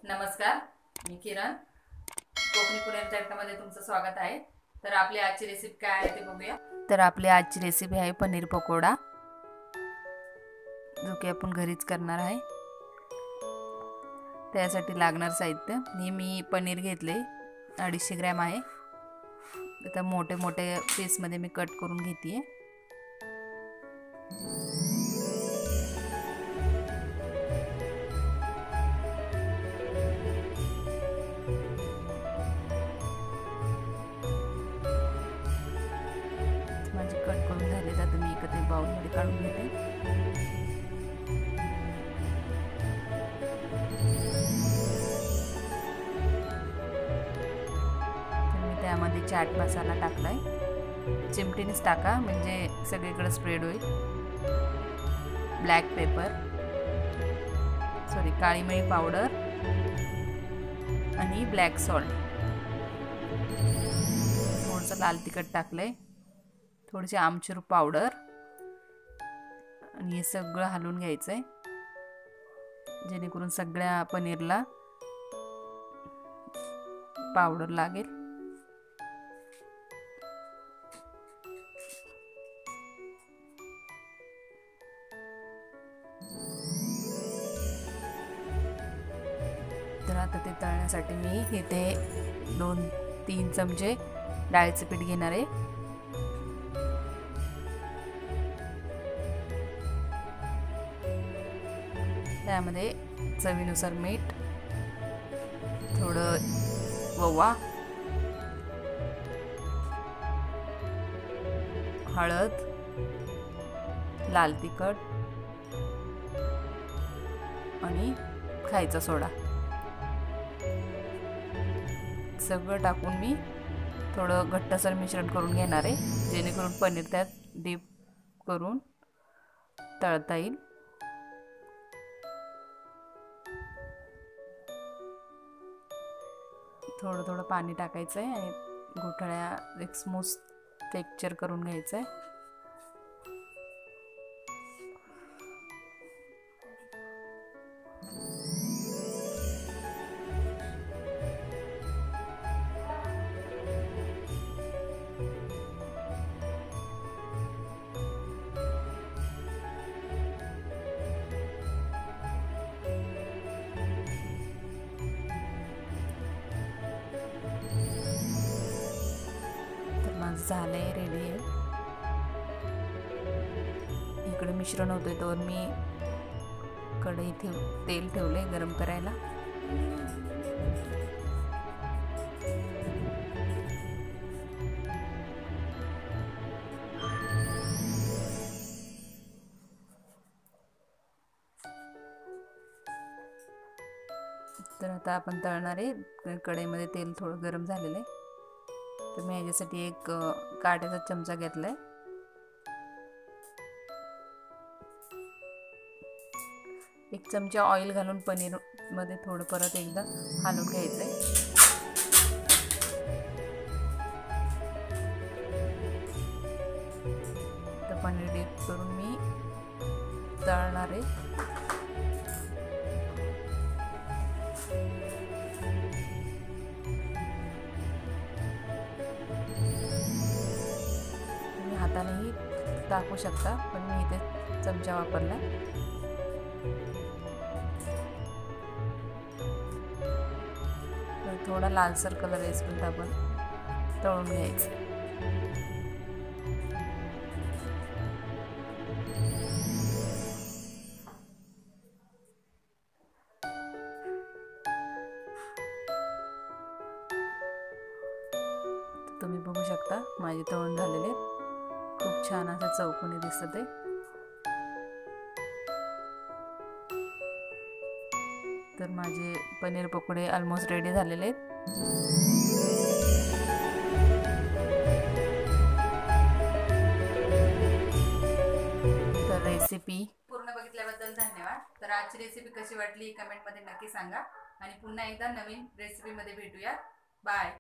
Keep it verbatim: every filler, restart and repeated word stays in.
नमस्कार, मी किरण. कोकणी पुणेरी तडकामध्ये तुमचं स्वागत आहे. तर आपली आजची रेसिपी काय आहे ते बघूया. तर आपली आजची रेसिपी आहे पनीर पकोडा, जो की आपण घरीच करणार आहे. त्यासाठी लागणार साहित्य हे मी पनीर घेतले अडीचशे ग्रॅम आहे. आता मोठे मोठे पीसमध्ये मी कट करून घेते. माझे कट करून झाले तर मी एका ते बाउलमध्ये काढून घेते. तर मी त्यामध्ये चाट मसाला टाकलाय. चिमटीनेच टाका म्हणजे सगळीकडे स्प्रेड होईल. ब्लॅक पेपर सॉरी काळी मिरी पावडर आणि ब्लॅक सॉल्ट. थोडंसं लाल तिखट टाकलंय, थोडीशी आमचूर पावडर आणि हे सगळं हलवून घ्यायचंय जेणेकरून सगळ्या पनीरला पावडर लागेल. तर आता ते तळण्यासाठी मी इथे दोन तीन चमचे डाळीचं पीठ घेणार आहे. त्यामध्ये चवीनुसार मीठ, थोडं ओवा, हळद, लाल तिखट आणि खायचा सोडा सगळं टाकून मी थोडं घट्टसर मिश्रण करून घेणार आहे, जेणेकरून पनीर त्यात डीप करून तळता येईल. थोडं थोडं पाणी टाकायचं आहे आणि गुठळ्या एक स्मूथ टेक्स्चर करून घ्यायचं आहे. झालंय, रेडी आहे. इकडे मिश्रण होतंय तर मी कढई ठेव तेल ठेवले गरम करायला. तर आता आपण तळणारे कढईमध्ये तेल थोडं गरम झालेलं आहे. तर मी याच्यासाठी एक काट्याचा चमचा घेतलाय. एक चमचा ऑइल घालून पनीर मध्ये थोडं परत एकदा हलवून घ्यायचंय. तर पनीर डीप करून मी तळणार आहे. हातानेही टाकू शकता, पण मी इथे चमचा वापरला. तर थोडा लालसर कलर येईपर्यंत आपण तळून घ्यायचं. तुम्ही बघू शकता माझे तळून झालेले खूप छान असं चौकोनी दिसत आहे. तर माझे पनीर पकोडे ऑलमोस्ट रेडी झालेले आहेत. तर रेसिपी पूर्ण बघितल्याबद्दल धन्यवाद. तर आजची रेसिपी कशी वाटली कमेंटमध्ये नक्की सांगा आणि पुन्हा एकदा नवीन रेसिपीमध्ये भेटूया. बाय.